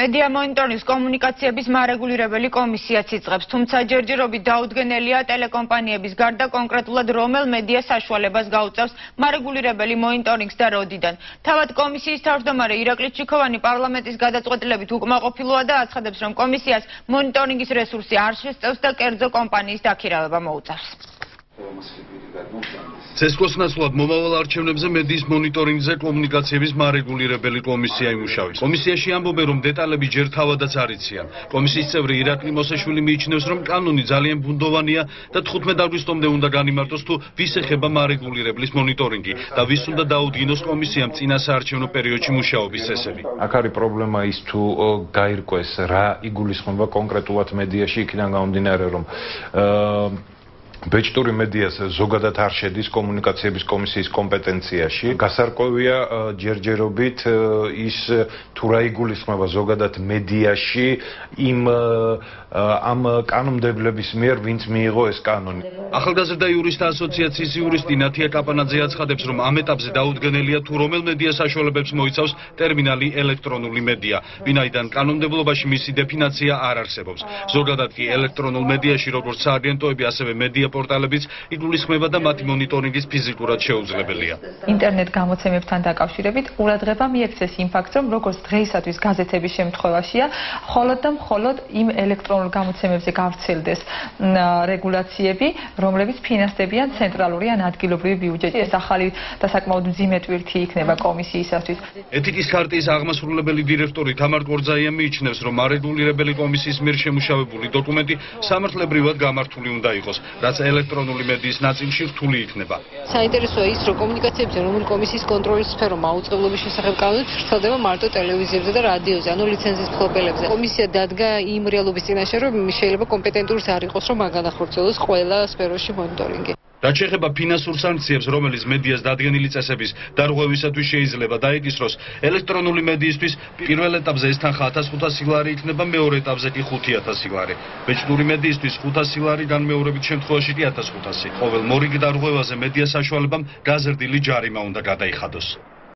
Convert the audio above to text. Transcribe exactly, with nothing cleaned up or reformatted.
მედია მონიტორინგის კომუნიკაციების მარეგულირებელი კომისიაც იწყებს, თუმცა ჯერჯერობით დაუდგენელია ტელეკომპანიების გარდა კონკრეტულად რომელ მედია საშუალებას გაუწევს მარეგულირებელი მონიტორინგს და როდიდან. თავად კომისიის თავმჯდომარე ირაკლი ჩიქოვანი პარლამენტის გადაწყვეტილებით უკმაყოფილოა და აცხადებს, რომ კომისიას მონიტორინგის რესურსი არ შესწევს და კერძო კომპანიის დაქირავება მოუწევს. ცესკოს ნაცვლად მომავალ არჩევნებზე მედიის მონიტორინგზე კომუნიკაციების მარეგულირებელი კომისია იმუშავებს. კომისიაში ამბობენ, რომ დეტალები ჯერ თავადაც არ იციან. კომისიის წევრი ირაკლი მოსაშვილი მიიჩნევს, რომ კანონი ძალიან ბუნდოვანია და თხუთმეტ აგვისტომდე უნდა განიმარტოს, თუ ვის ეხება მარეგულირებლის მონიტორინგი და ვის უნდა დაუდგინოს კომისიამ წინა საარჩევნო პერიოდში მუშაობის წესები. აქ არის პრობლემა ის, თუ გაირკვეს რა იგულისხმება კონკრეტულად მედიაში, იქიდან გამომდინარე, რომ ბეჭდური მედიას ზოგადად არ შედის კომუნიკაციების კომისიის კომპეტენციაში. გასარკვევია ჯერჯერობით ის თუ რა იგულისხმება ზოგადად მედიაში იმ ამ კანონმდებლების მიერ, ვინც მიიღო ეს კანონი. ახალგაზრდა იურისტთა ასოციაციის იურისტი ნათია კაპანაძე აცხადებს, რომ ამ ეტაპზე დაუდგენელია თუ რომელ მედია საშუალებებს მოიცავს ტერმინალი ელექტრონული მედია, ვინაიდან კანონმდებლობაში მისი დეფინიცია არ არსებობს. ზოგადად კი ელექტრონულ მედიაში როგორც სააგენტოები, ასევე მედია პორტალებიც იგულისხმება და მათი მონიტორინგის ფიზიკურად შეუძლებელია. ინტერნეტ გამოცემებთან დაკავშირებით ყურადღება მიექცეს იმ ფაქტს, რომ როგორც დღეისათვის გაზეთების შემთხვევაშია, მხოლოდ და მხოლოდ იმ ელექტრონულ გამოცემებზე გავრცელდეს რეგულაციები, რომლებიც ფინანსდებიან ცენტრალური ან ადგილობრივი ბიუჯეტი. ეს ახალი და საკმაოდ მძიმე ტვირთი იქნება კომისიისათვის. ეთიკის ქარტიის აღმასრულებელი დირექტორი თამარ კორძაია მიიჩნევს, რომ მარეგულირებელი კომისიის მიერ შემუშავებული დოკუმენტი სამართლებრივად გამართული უნდა იყოს, რაც ელექტრონული მედიის ნაწილში რთული იქნება. საინტერესოა ის, რომ კომუნიკაციებზე რომელი კომისიის კონტროლის სფერო მაუწყებლობის შესახებ კანონით ვრცელდება მარტო ტელევიზიებზე და რადიოზე, ანუ ლიცენზიის მფლობელებზე. კომისია დადგა იმ რეალობის წინაშე, რომ შეიძლება კომპეტენტურს არ იყოს, რომ მაგ განახორციელოს ყველა სფეროში მონიტორინგი. რაც შეეხება ფინანსურ სანქციებს, რომელიც მედიას დადგენილი წესების დარღვევისათვის შეიძლება დაეკისროს, ელექტრონული მედიისთვის პირველ ეტაპზე ეს თანხა ათას ხუთასი ლარი იქნება, მეორე ეტაპზე კი ხუთი ათასი ლარი. ბეჭდური მედიისთვის ხუთასი ლარი, განმეორებით შემთხვევაში კი ათას ხუთასი. ყოველ მორიგ დარღვევაზე მედია საშუალებამ გაზრდილი ჯარიმა უნდა გადაიხადოს.